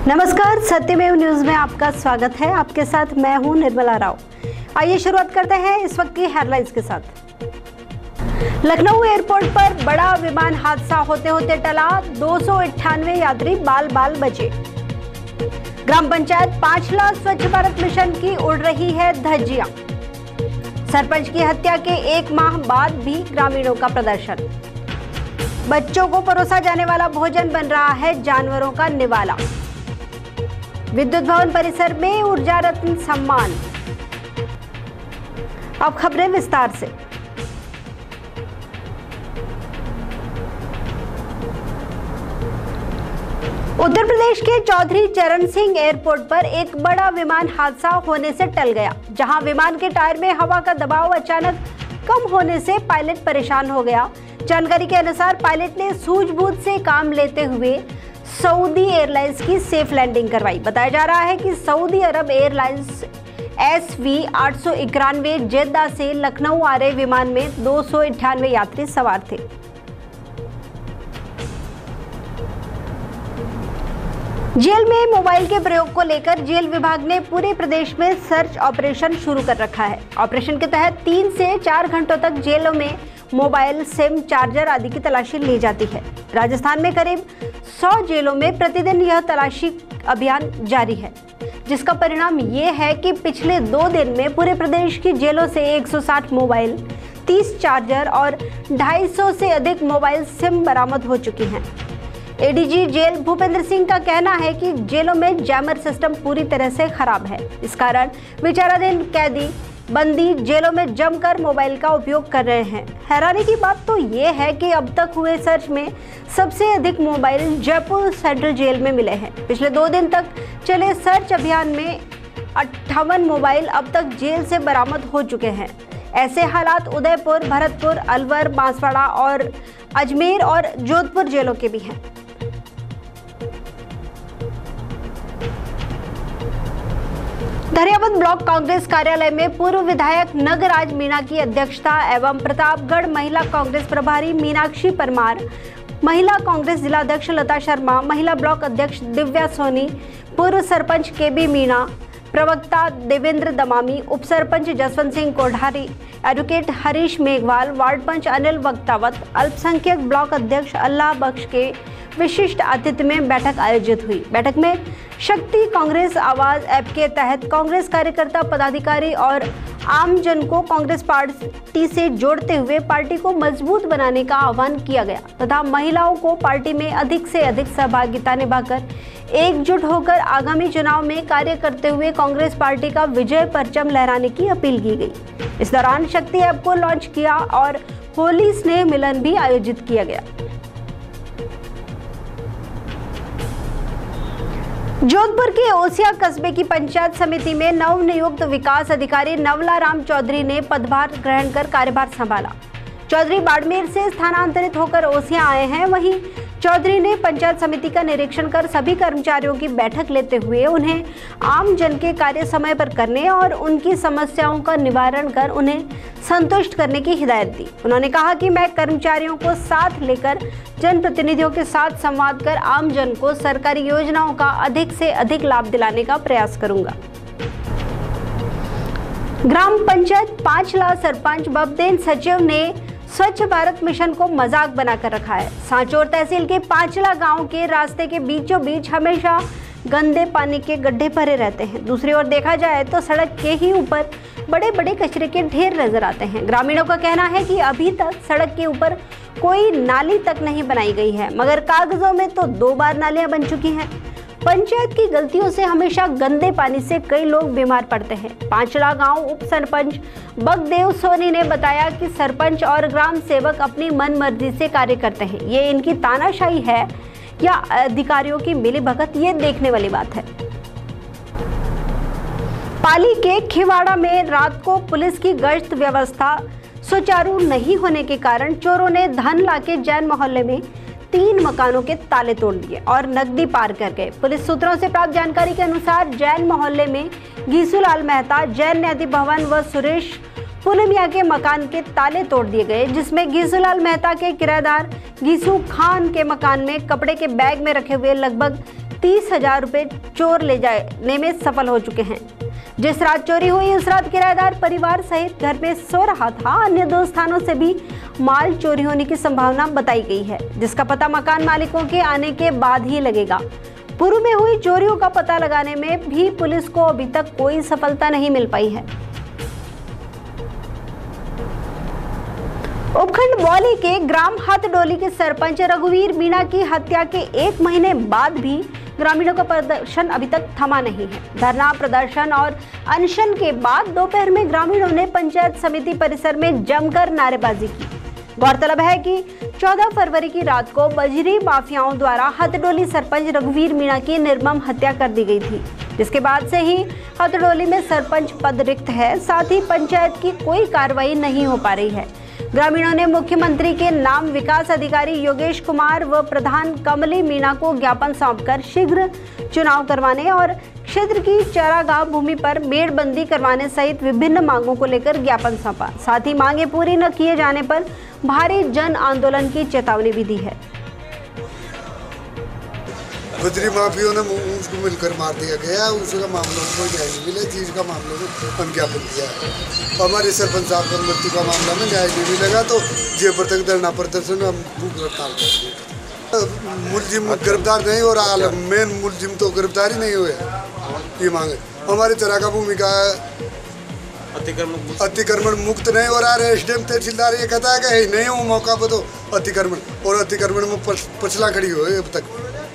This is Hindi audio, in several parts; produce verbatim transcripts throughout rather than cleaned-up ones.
नमस्कार, सत्यमेव न्यूज में आपका स्वागत है। आपके साथ मैं हूं निर्मला राव। आइए शुरुआत करते हैं इस वक्त की हेडलाइंस के साथ। लखनऊ एयरपोर्ट पर बड़ा विमान हादसा होते होते टला, दो सौ अट्ठानवे यात्री बाल बाल बचे। ग्राम पंचायत पांचला स्वच्छ भारत मिशन की उड़ रही है धज्जियां। सरपंच की हत्या के एक माह बाद भी ग्रामीणों का प्रदर्शन। बच्चों को परोसा जाने वाला भोजन बन रहा है जानवरों का निवाला। विद्युत भवन परिसर में ऊर्जा रत्न सम्मान। अब खबरें विस्तार से। उत्तर प्रदेश के चौधरी चरण सिंह एयरपोर्ट पर एक बड़ा विमान हादसा होने से टल गया, जहां विमान के टायर में हवा का दबाव अचानक कम होने से पायलट परेशान हो गया। जानकारी के अनुसार पायलट ने सूझबूझ से काम लेते हुए सऊदी एयरलाइंस की सेफ लैंडिंग करवाई। बताया जा रहा है कि Saudi Arab airlines S V आठ सौ इक्यानवे जेद्दा से लखनऊ आ रहे विमान में दो सौ अट्ठानवे यात्री सवार थे। जेल में मोबाइल के प्रयोग को लेकर जेल विभाग ने पूरे प्रदेश में सर्च ऑपरेशन शुरू कर रखा है। ऑपरेशन के तहत तीन से चार घंटों तक जेलों में मोबाइल, सिम, चार्जर आदि की तलाशी ली जाती है। राजस्थान में करीब सौ जेलों में प्रतिदिन यह तलाशी अभियान जारी है, जिसका परिणाम ये है कि पिछले दो दिन में पूरे प्रदेश की जेलों से एक सौ साठ मोबाइल, तीस चार्जर और ढाई सौ से अधिक मोबाइल सिम बरामद हो चुकी हैं। A D G jail Bhupendra Singh का कहना है कि जेलों में जैमर सिस्टम पूरी तरह से खराब है। इस कारण विचाराधीन कैदी बंदी जेलों में जमकर मोबाइल का उपयोग कर रहे हैं। हैरानी की बात तो ये है कि अब तक हुए सर्च में सबसे अधिक मोबाइल जयपुर सेंट्रल जेल में मिले हैं। पिछले दो दिन तक चले सर्च अभियान में अट्ठावन मोबाइल अब तक जेल से बरामद हो चुके हैं। ऐसे हालात उदयपुर, भरतपुर, अलवर, बांसवाड़ा और अजमेर और जोधपुर जेलों के भी हैं। धरियावद ब्लॉक कांग्रेस कार्यालय में पूर्व विधायक नगराज मीणा की अध्यक्षता एवं प्रतापगढ़ महिला कांग्रेस प्रभारी मीनाक्षी परमार, महिला कांग्रेस जिलाध्यक्ष लता शर्मा, महिला ब्लॉक अध्यक्ष दिव्या सोनी, पूर्व सरपंच के बी मीणा, प्रवक्ता देवेंद्र दमामी, उप सरपंच जसवंत सिंह कोठारी, एडवोकेट हरीश मेघवाल, वार्ड पंच अनिल वक्तावत, अल्पसंख्यक ब्लॉक अध्यक्ष अल्लाह बख्श के विशिष्ट अतिथि में बैठक आयोजित हुई। बैठक में शक्ति कांग्रेस आवाज ऐप के तहत कांग्रेस कार्यकर्ता, पदाधिकारी और आमजन को कांग्रेस पार्टी से जोड़ते हुए पार्टी को मजबूत बनाने का आह्वान किया गया तथा महिलाओं को पार्टी में अधिक से अधिक सहभागिता निभाकर एकजुट होकर आगामी चुनाव में कार्य करते हुए कांग्रेस पार्टी का विजय परचम लहराने की अपील की गई। इस दौरान शक्ति ऐप को लॉन्च किया और होली स्नेह मिलन भी आयोजित किया गया। जोधपुर के ओसिया कस्बे की पंचायत समिति में नवनियुक्त विकास अधिकारी नवला राम चौधरी ने पदभार ग्रहण कर कार्यभार संभाला। चौधरी बाड़मेर से स्थानांतरित होकर ओसिया आए हैं। वहीं चौधरी ने पंचायत समिति का निरीक्षण कर सभी कर्मचारियों की बैठक लेते हुए उन्हें आम जन के कार्य समय पर करने और उनकी समस्याओं का निवारण कर उन्हें संतुष्ट करने की हिदायत दी। उन्होंने कहा कि मैं कर्मचारियों को साथ लेकर जनप्रतिनिधियों के साथ संवाद कर आम जन को सरकारी योजनाओं का अधिक से अधिक लाभ दिलाने का प्रयास करूंगा। ग्राम पंचायत पांचला सरपंच बब्देन सचिव ने स्वच्छ भारत मिशन को मजाक बनाकर रखा है। सांचौर तहसील के पांचला गांव के रास्ते के बीचों बीच हमेशा गंदे पानी के गड्ढे भरे रहते हैं। दूसरी ओर देखा जाए तो सड़क के ही ऊपर बड़े बड़े कचरे के ढेर नजर आते हैं। ग्रामीणों का कहना है कि अभी तक सड़क के ऊपर कोई नाली तक नहीं बनाई गई है, मगर कागजों में तो दो बार नालियां बन चुकी हैं। पंचायत की गलतियों से हमेशा गंदे पानी से कई लोग बीमार पड़ते हैं। पांचला गांव उप सरपंच बगदेव सोनी ने बताया कि सरपंच और ग्राम सेवक अपनी मनमर्जी से कार्य करते हैं। ये इनकी तानाशाही है या अधिकारियों की मिलीभगत, ये देखने वाली बात है। पाली के खिवाड़ा में रात को पुलिस की गश्त व्यवस्था सुचारू नहीं होने के कारण चोरों ने धन लाके जैन मोहल्ले में तीन मकानों के ताले तोड़ दिए और नकदी पार कर गए। पुलिस सूत्रों से प्राप्त जानकारी के अनुसार जैन मोहल्ले में घीसूलाल मेहता, जैन न्यायाधि भवन व सुरेश पुलमिया के मकान के ताले तोड़ दिए गए, जिसमें घीसूलाल मेहता के किराएदार घीसू खान के मकान में कपड़े के बैग में रखे हुए लगभग तीस हजार रुपये चोर ले जाने में सफल हो चुके हैं। जिस रात चोरी हुई उस रात किराएदार परिवार सहित घर में सो रहा था। अन्य दो स्थानों से भी माल चोरी होने की संभावना बताई गई है, जिसका पता मकान मालिकों के आने के बाद ही लगेगा। पूर्व में हुई चोरियों का पता लगाने में भी पुलिस को अभी तक कोई सफलता नहीं मिल पाई है। उपखंड मौली के ग्राम हथडोली के सरपंच रघुवीर मीणा की हत्या के एक महीने बाद भी ग्रामीणों का प्रदर्शन अभी तक थमा नहीं है। धरना प्रदर्शन और अनशन के बाद दोपहर में ग्रामीणों ने पंचायत समिति परिसर में जमकर नारेबाजी की। गौरतलब है कि चौदह फरवरी की रात को बजरी माफियाओं द्वारा हथडोली सरपंच रघुवीर मीणा की निर्मम हत्या कर दी गई थी, जिसके बाद से ही हथडोली में सरपंच पद रिक्त है। साथ ही पंचायत की कोई कार्रवाई नहीं हो पा रही है। ग्रामीणों ने मुख्यमंत्री के नाम विकास अधिकारी योगेश कुमार व प्रधान कमली मीणा को ज्ञापन सौंपकर शीघ्र चुनाव करवाने और क्षेत्र की चारागाह भूमि पर मेड़बंदी करवाने सहित विभिन्न मांगों को लेकर ज्ञापन सौंपा। साथ ही मांगे पूरी न किए जाने पर भारी जन आंदोलन की चेतावनी भी दी है। बजरी माफियों ने उसको मिलकर मार दिया गया, उसका मामलों में कोई न्याय नहीं मिला। चीज का मामलों में हम ज्ञापन किया है। हमारे सरपंच साहब का मृत्यु का मामला में न्याय नहीं मिलेगा तो जयपुर तक धरना प्रदर्शन हम गिरफ्तार करेंगे। मुलजिम गिरफ्तार नहीं हो रहा, मेन मुलजिम तो गिरफ्तार ही नहीं हुए। ये मांगे हमारे चरा का भूमिका अतिक्रमण मुक्त नहीं हो रहा है। एसडीएम तहसीलदार ये कहता है कि नहीं हो मौका पर तो अतिक्रमण और अतिक्रमण में पछला खड़ी हो अब तक।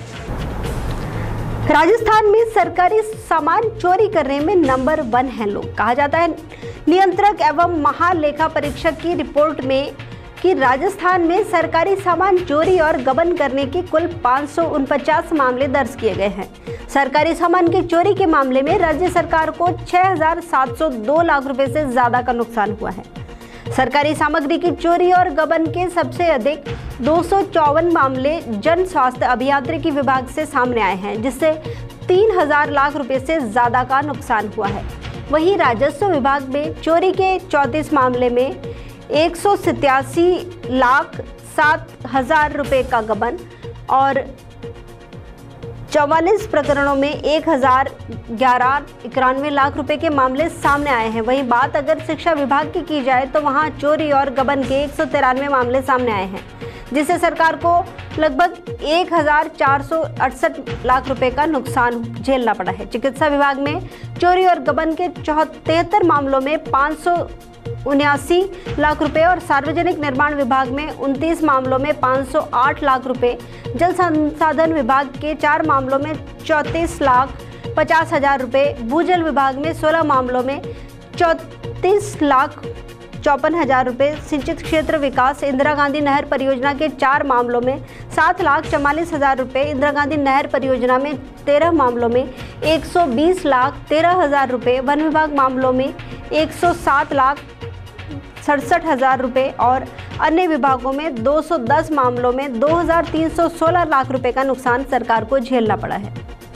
राजस्थान में सरकारी सामान चोरी करने में नंबर वन है लोग। कहा जाता है नियंत्रक एवं महालेखा परीक्षक की रिपोर्ट में कि राजस्थान में सरकारी सामान चोरी और गबन करने के कुल पाँच सौ उनपचास मामले दर्ज किए गए हैं। सरकारी सामान की चोरी के मामले में राज्य सरकार को छह हजार सात सौ दो लाख रुपए से ज्यादा का नुकसान हुआ है। सरकारी सामग्री की चोरी और गबन के सबसे अधिक दो सौ चौवन मामले जन स्वास्थ्य अभियांत्रिकी विभाग से सामने आए हैं, जिससे तीन हजार लाख रुपए से ज्यादा का नुकसान हुआ है। वहीं राजस्व विभाग में चोरी के चौंतीस मामले में एक सौ सत्तासी लाख सात हजार रुपए का गबन और चौवालीस प्रकरणों में एक हजार ग्यारह इक्यानवे लाख रुपए के मामले सामने आए हैं। वहीं बात अगर शिक्षा विभाग की की जाए तो वहां चोरी और गबन के एक सौ तिरानवे मामले सामने आए हैं, जिससे सरकार को लगभग एक हजार चार सौ अड़सठ लाख रुपए का नुकसान झेलना पड़ा है। चिकित्सा विभाग में चोरी और गबन के चौहत्तर मामलों में पाँच सौ उन्यासी लाख रुपए और सार्वजनिक निर्माण विभाग में उनतीस मामलों में पाँच सौ आठ लाख रुपए, जल संसाधन विभाग के चार मामलों में चौंतीस लाख पचास हजार रुपए, भूजल विभाग में सोलह मामलों में चौंतीस लाख चौपन हजार रुपए, सिंचित क्षेत्र विकास इंदिरा गांधी नहर परियोजना के चार मामलों में सात लाख चवालीस हजार रुपए, इंदिरा गांधी नहर परियोजना में तेरह मामलों में एक सौ बीस लाख तेरह हजार रुपए, वन विभाग मामलों में एक सौ सात लाख सड़सठ हजार रुपए और अन्य विभागों में दो सौ दस मामलों में दो हजार तीन सौ सोलह लाख रुपए का नुकसान सरकार को झेलना पड़ा है।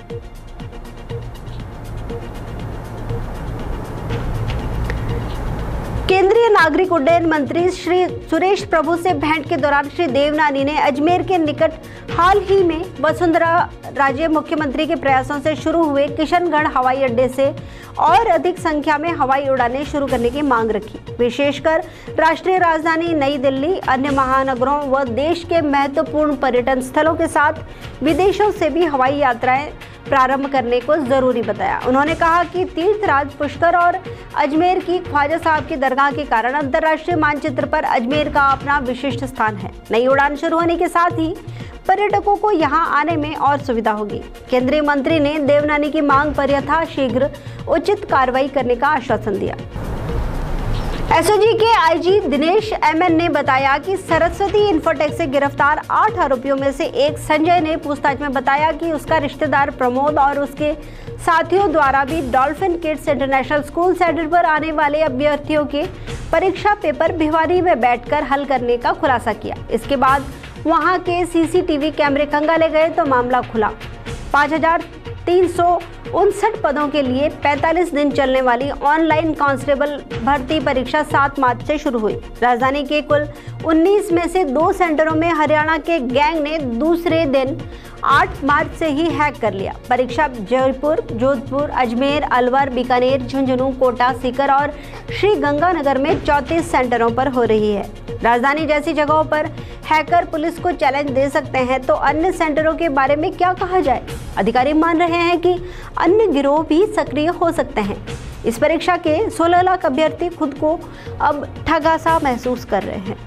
केंद्रीय नागरिक उड्डयन मंत्री श्री सुरेश प्रभु से भेंट के दौरान श्री देवनानी ने अजमेर के निकट हाल ही में वसुंधरा राजे मुख्यमंत्री के प्रयासों से शुरू हुए किशनगढ़ हवाई अड्डे से और अधिक संख्या में हवाई उड़ानें शुरू करने की मांग रखी। विशेषकर राष्ट्रीय राजधानी नई दिल्ली, अन्य महानगरों व देश के महत्वपूर्ण पर्यटन स्थलों के साथ विदेशों से भी हवाई यात्राएं प्रारंभ करने को जरूरी बताया। उन्होंने कहा कि तीर्थराज पुष्कर और अजमेर की ख्वाजा साहब की दरगाह के कारण अंतर्राष्ट्रीय मानचित्र पर अजमेर का अपना विशिष्ट स्थान है। नई उड़ान शुरू होने के साथ ही पर्यटकों को यहां आने में और सुविधा होगी। केंद्रीय मंत्री ने देवनानी की मांग पर यथाशीघ्र उचित कार्रवाई करने का आश्वासन दिया। एसओजी के आईजी दिनेश एमएन ने बताया कि सरस्वती इंफोटेक से गिरफ्तार आठ आरोपियों में से एक संजय ने पूछताछ में बताया कि उसका रिश्तेदार प्रमोद और उसके साथियों द्वारा भी Dolphin Kids International School centre पर आने वाले अभ्यर्थियों के परीक्षा पेपर भिवानी में बैठकर हल करने का खुलासा किया। इसके बाद वहां के सीसीटीवी कैमरे खंगाले गए तो मामला खुला। पाँच हजार तीन सौ उनसठ पदों के लिए पैंतालीस दिन चलने वाली ऑनलाइन कांस्टेबल भर्ती परीक्षा सात मार्च से शुरू हुई। राजधानी के कुल उन्नीस में से दो सेंटरों में हरियाणा के गैंग ने दूसरे दिन आठ मार्च से ही हैक कर लिया। परीक्षा जयपुर, जोधपुर, अजमेर, अलवर, बीकानेर, झुंझुनू, कोटा, सीकर और श्री गंगानगर में चौंतीस सेंटरों पर हो रही है। राजधानी जैसी जगहों पर हैकर पुलिस को चैलेंज दे सकते हैं, तो अन्य सेंटरों के बारे में क्या कहा जाए। अधिकारी मान रहे हैं कि अन्य गिरोह भी सक्रिय हो सकते हैं। इस परीक्षा के सोलह लाख अभ्यर्थी खुद को अब ठगा सा महसूस कर रहे हैं।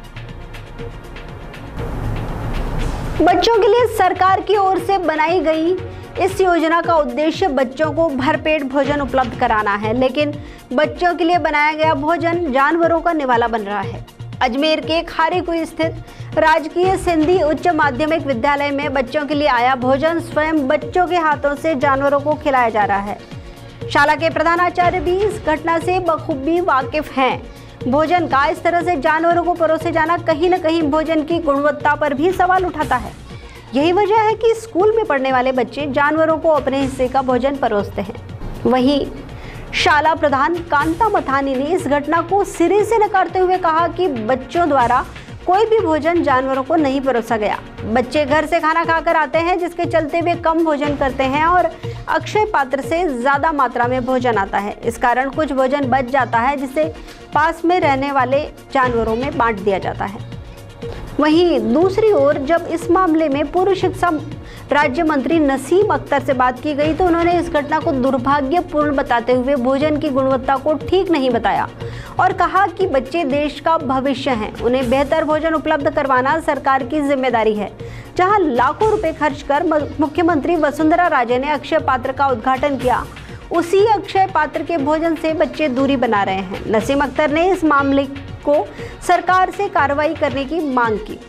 बच्चों के लिए सरकार की ओर से बनाई गई इस योजना का उद्देश्य बच्चों को भरपेट भोजन उपलब्ध कराना है, लेकिन बच्चों के लिए बनाया गया भोजन जानवरों का निवाला बन रहा है। अजमेर के खारीकुई स्थित राजकीय सिंधी उच्च माध्यमिक विद्यालय में बच्चों के लिए आया भोजन स्वयं बच्चों के हाथों से जानवरों को खिलाया जा रहा है। शाला के प्रधानाचार्य भी इस घटना से बखूबी वाकिफ हैं। भोजन का इस तरह से जानवरों को परोसे जाना कहीं न कहीं भोजन की गुणवत्ता पर भी सवाल उठाता है। यही वजह है कि स्कूल में पढ़ने वाले बच्चे जानवरों को अपने हिस्से का भोजन परोसते हैं। वहीं शाला प्रधान कांता मथानी ने इस घटना को सिरे से नकारते हुए कहा कि बच्चों द्वारा कोई भी भोजन जानवरों को नहीं परोसा गया। बच्चे घर से खाना खाकर आते हैं, जिसके चलते वे कम भोजन करते हैं और अक्षय पात्र से ज्यादा मात्रा में भोजन आता है। इस कारण कुछ भोजन बच जाता है, जिसे पास में रहने वाले जानवरों में बांट दिया जाता है। वहीं दूसरी ओर जब इस मामले में पूर्व शिक्षा राज्य मंत्री नसीम अख्तर से बात की गई तो उन्होंने इस घटना को दुर्भाग्यपूर्ण बताते हुए भोजन की गुणवत्ता को ठीक नहीं बताया और कहा कि बच्चे देश का भविष्य हैं, उन्हें बेहतर भोजन उपलब्ध करवाना सरकार की जिम्मेदारी है। जहां लाखों रुपए खर्च कर मुख्यमंत्री वसुंधरा राजे ने अक्षय पात्र का उद्घाटन किया, उसी अक्षय पात्र के भोजन से बच्चे दूरी बना रहे हैं। नसीम अख्तर ने इस मामले को सरकार से कार्रवाई करने की मांग की।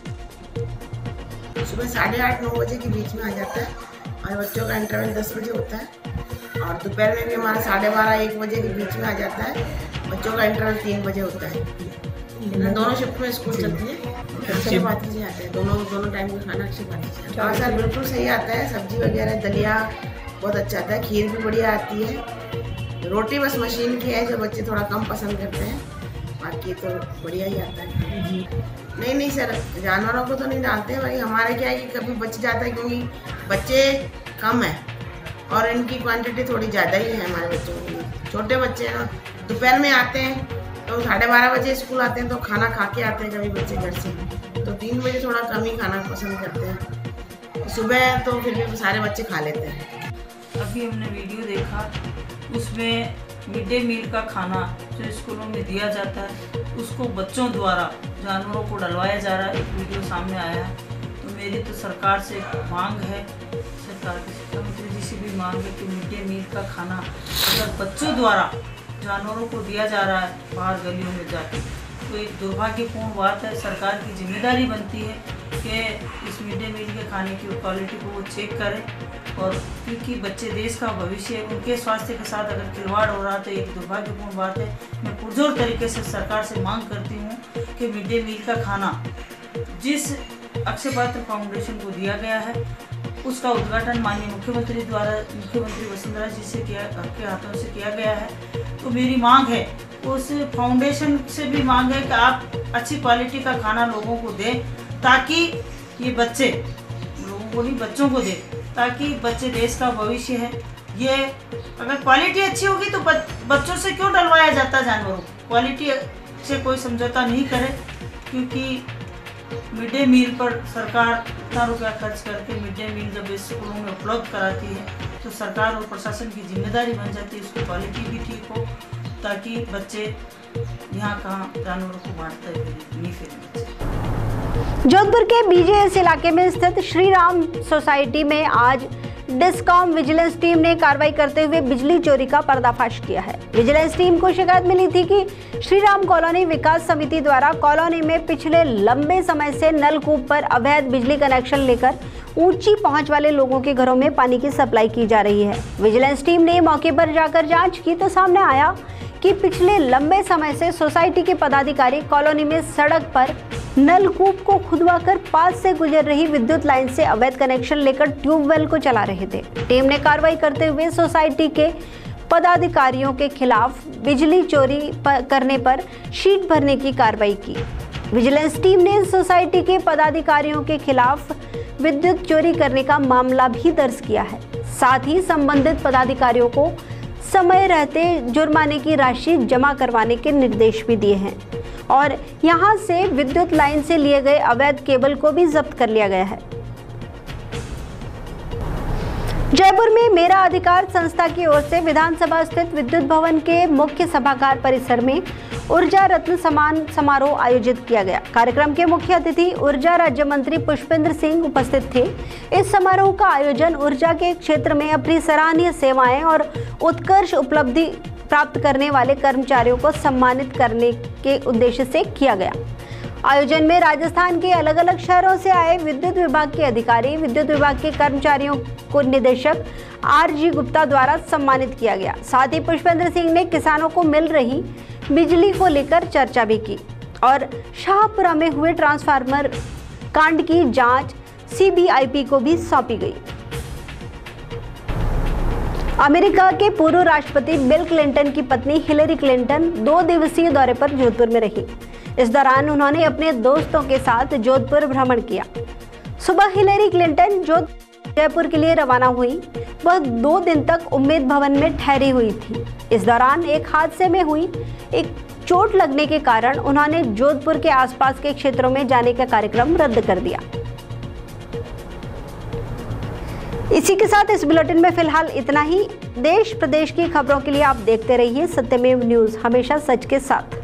सुबह साढ़े आठ नौ बजे के बीच में आ जाता है और बच्चों का इंटरवल दस बजे होता है और दोपहर में भी हमारा साढ़े बारह एक बजे के बीच में आ जाता है। बच्चों का इंटरवल तीन बजे होता है। दोनों शिफ्ट में स्कूल चलती है। अक्षय पात्र से आता है, दोनों दोनों टाइम का खाना अक्षय पात्र से आता है। सर बिल्कुल सही आता है। सब्जी वगैरह दलिया बहुत अच्छा आता है, खीर भी बढ़िया आती है। रोटी बस मशीन की है जो बच्चे थोड़ा कम पसंद करते हैं, बाकी तो बढ़िया ही आता है। नहीं नहीं सर, जानवरों को तो नहीं डालते हैं। भाई हमारे क्या है कि कभी बच जाता है, क्योंकि बच्चे कम है और इनकी क्वांटिटी थोड़ी ज़्यादा ही है हमारे बच्चों के लिए। छोटे बच्चे हैं ना, दोपहर में आते हैं तो साढ़े बारह बजे स्कूल आते हैं तो खाना खा के आते हैं कभी बच्चे घर से, तो तीन बजे थोड़ा कम ही खाना पसंद करते हैं। सुबह तो फिर भी सारे बच्चे खा लेते हैं। अभी हमने वीडियो देखा, उसमें मिड डे मील का खाना जो स्कूलों में दिया जाता है उसको बच्चों द्वारा जानवरों को डलवाया जा रहा है। एक वीडियो सामने आया है। तो मेरी तो सरकार से मांग है, सरकार के शिक्षा मंत्री जी से भी मांग है कि मिड डे मील का खाना अगर बच्चों द्वारा जानवरों को दिया जा रहा है बाहर गलियों में जाकर, तो एक दुर्भाग्यपूर्ण बात है। सरकार की जिम्मेदारी बनती है कि इस मिड डे मील के खाने की क्वालिटी को वो चेक करें, और क्योंकि बच्चे देश का भविष्य है, उनके स्वास्थ्य के साथ अगर खिलवाड़ हो रहा तो एक दुर्भाग्यपूर्ण बात है। मैं पुरजोर तरीके से सरकार से मांग करती हूँ कि मिड डे मील का खाना जिस अक्षय पात्र फाउंडेशन को दिया गया है उसका उद्घाटन माननीय मुख्यमंत्री द्वारा मुख्यमंत्री वसुंधरा जी से किया के हाथों से किया गया है। तो मेरी मांग है, उस फाउंडेशन से भी मांग है कि आप अच्छी क्वालिटी का खाना लोगों को दें, ताकि ये बच्चे लोगों को नहीं बच्चों को दें, ताकि बच्चे देश का भविष्य है। ये अगर क्वालिटी अच्छी होगी तो बच्चों से क्यों डलवाया जाता जानवरों को। क्वालिटी से कोई समझौता नहीं करे, क्योंकि मिड डे मील पर सरकार इतना रुपया खर्च करके मिड डे मील जब स्कूलों में उपलब्ध कराती है तो सरकार और प्रशासन की जिम्मेदारी बन जाती है उसकी क्वालिटी भी ठीक हो, ताकि बच्चे यहाँ कहाँ जानवरों को बांटते नहीं फिर। जोधपुर के बीजेएस इलाके में स्थित श्री राम सोसाइटी में आज डिस्कॉम विजिलेंस टीम ने कार्रवाई करते हुए बिजली चोरी का पर्दाफाश किया है। विजिलेंस टीम को शिकायत मिली थी कि श्री राम कॉलोनी विकास समिति द्वारा कॉलोनी में पिछले लंबे समय से नलकूप पर अवैध बिजली कनेक्शन लेकर ऊंची पहुंच वाले लोगों के घरों में पानी की सप्लाई की जा रही है। विजिलेंस टीम ने मौके पर जाकर जांच की तो सामने आया कि पिछले लंबे समय से सोसाइटी के पदाधिकारी कॉलोनी में सड़क पर नलकूप को खुदवाकर पास से गुजर रही विद्युत लाइन से अवैध कनेक्शन लेकर ट्यूबवेल को चला रहे थे। टीम ने कार्रवाई करते हुए सोसाइटी के पदाधिकारियों के खिलाफ बिजली चोरी पर करने पर शीट भरने की कार्रवाई की। विजिलेंस टीम ने सोसाइटी के पदाधिकारियों के खिलाफ विद्युत चोरी करने का मामला भी दर्ज किया है। साथ ही संबंधित पदाधिकारियों को समय रहते जुर्माने की राशि जमा करवाने के निर्देश भी दिए हैं और यहां से विद्युत लाइन से लिए गए अवैध केबल को भी जब्त कर लिया गया है। जयपुर में मेरा अधिकार संस्था की ओर से विधानसभा स्थित विद्युत भवन के मुख्य सभागार परिसर में ऊर्जा रत्न सम्मान समारोह आयोजित किया गया। कार्यक्रम के मुख्य अतिथि ऊर्जा राज्य मंत्री पुष्पेंद्र सिंह उपस्थित थे। इस समारोह का आयोजन ऊर्जा के क्षेत्र में अपनी सराहनीय सेवाएं और उत्कृष्ट उपलब्धि प्राप्त करने वाले कर्मचारियों को सम्मानित करने के उद्देश्य से किया गया। आयोजन में राजस्थान के अलग अलग शहरों से आए विद्युत विभाग के अधिकारी, विद्युत विभाग के कर्मचारियों को निदेशक आर जी गुप्ता द्वारा सम्मानित किया गया। साथ ही पुष्पेंद्र सिंह ने किसानों को मिल रही बिजली को लेकर चर्चा भी की और शाहपुरा में हुए ट्रांसफार्मर कांड की जांच सी बी आई पी को भी सौंपी गई। अमेरिका के पूर्व राष्ट्रपति बिल क्लिंटन की पत्नी हिलेरी क्लिंटन दो दिवसीय दौरे पर जोधपुर में रही। इस दौरान उन्होंने अपने दोस्तों के साथ जोधपुर भ्रमण किया। सुबह हिलेरी क्लिंटन जो जयपुर के लिए रवाना हुई, वह दो दिन तक उम्मेद भवन में ठहरी हुई थी। इस दौरान एक हादसे में हुई एक चोट लगने के कारण उन्होंने जोधपुर के आसपास के क्षेत्रों में जाने का कार्यक्रम रद्द कर दिया। इसी के साथ इस बुलेटिन में फिलहाल इतना ही। देश प्रदेश की खबरों के लिए आप देखते रहिए सत्यमेव न्यूज, हमेशा सच के साथ।